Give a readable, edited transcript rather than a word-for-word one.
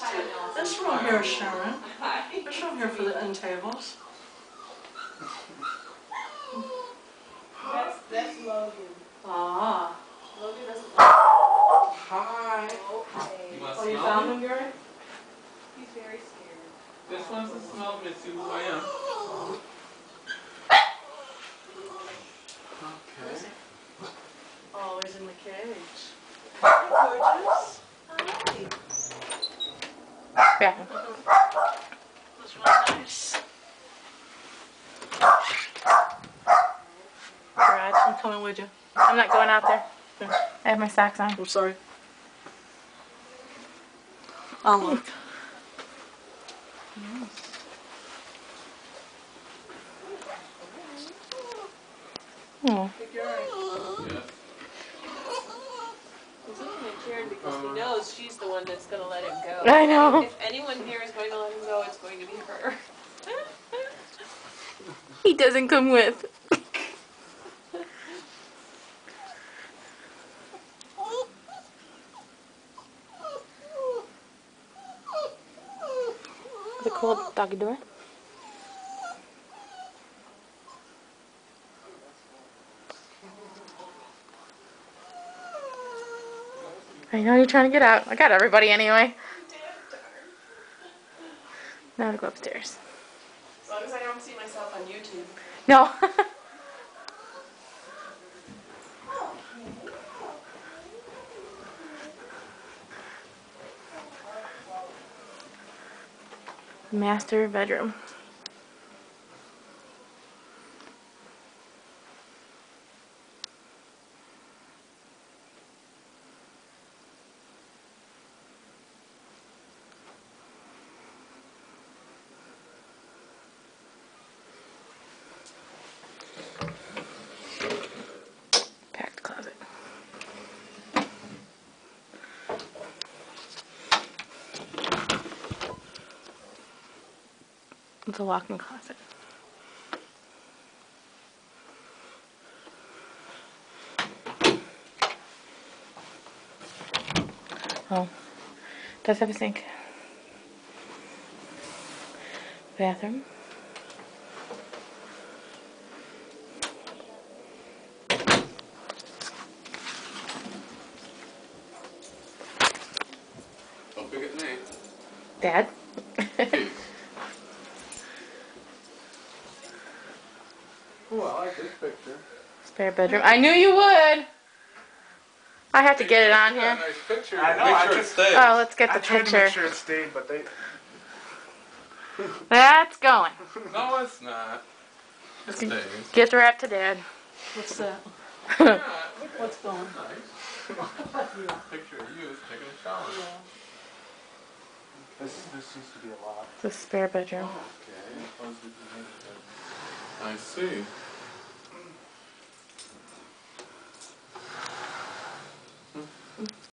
This room here, Sharon. This room here for the end tables. That's Logan. Ah. Logan doesn't like. Hi. Okay. Oh, you found him, Gary? He's very scared. This wants to smell me, see who I am. Okay. Oh, he's in the cage. Hi, gorgeous. Hi. Yeah. That's really nice. Brad, I'm coming with you. I'm not going out there. Here. I have my socks on. I'm sorry. I'll look. Oh. Hey, Gary. Yes. He's looking at Karen because he knows she's the one that's going to let him go. I know. If anyone here is going to let him go, it's going to be her. He doesn't come with. Is it cool doggy door? I know you're trying to get out. I got everybody anyway. Now to go upstairs. As long as I don't see myself on YouTube. No. Master bedroom. Packed closet. It's a walk-in closet. Oh, does have a sink. Bathroom. Don't forget me. Dad. Oh, I like this picture. Spare bedroom. I knew you would. I have to get it on here. Nice picture. I know, Make I sure it just- stays. Oh, let's get I the tried to picture. make sure it stayed, but they. That's going. No, it's not. It stays. Gift wrap to Dad. What's that? Yeah, look at What's going? Nice. Picture of you taking a shower. This used to be a lot. It's a spare bedroom. Okay. I see.